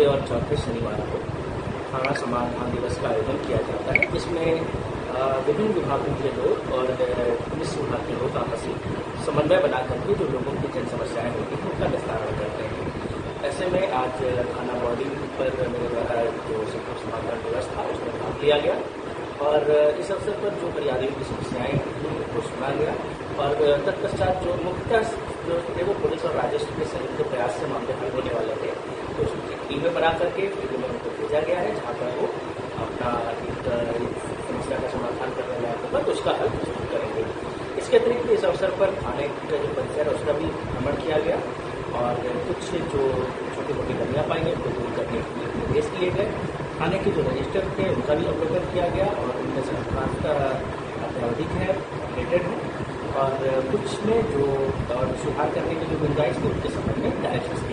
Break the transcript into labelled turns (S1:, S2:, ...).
S1: और चौथे शनिवार को थाना समाधान दिवस का आयोजन किया जाता है, जिसमें विभिन्न विभागों के लोग और पुलिस विभाग के लोग आपसी समन्वय बना करके जो लोगों की जन समस्याएं होती हैं उनका निस्तारण करते हैं। ऐसे में आज थाना बॉडी पर मेरे द्वारा जो संपर्क समाधान दिवस था उसमें भाग लिया गया और इस अवसर पर जो फरियादियों की समस्याएं थी उनको सुना गया और तत्पश्चात जो मुख्यतः जो थे वो पुलिस और राजस्व के संयुक्त प्रयास से मामले हल होने वाले थे, तो उसकी टीमें बना करके फील्ड में उनको भेजा गया है, जहाँ पर वो अपना एक समस्या का समाधान करने लायक होगा तो उसका हल जरूर करेंगे। इसके अतिरिक्त इस अवसर पर थाने का जो परिसर है उसका भी भ्रमण किया गया और कुछ जो छोटी मोटी कमियां पाई हैं उनको दूर करने के लिए निर्देश दिए गए। थाने के जो रजिस्टर थे उनका भी अवलोकन किया गया और उनमें से अत्यधिक है, अपडेटेड है और कुछ में जो सुधार करने की जो गुंजाइश थी उनके संबंध में डायरेक्शन